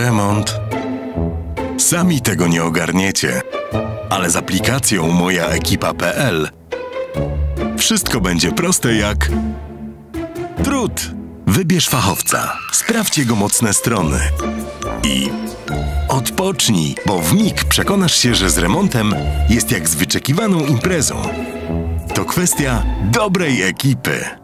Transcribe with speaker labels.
Speaker 1: remont. Sami tego nie ogarniecie, ale z aplikacją mojaekipa.pl wszystko będzie proste jak drut. Wybierz fachowca, sprawdź jego mocne strony i odpocznij, bo w mig przekonasz się, że z remontem jest jak z wyczekiwaną imprezą. To kwestia dobrej ekipy.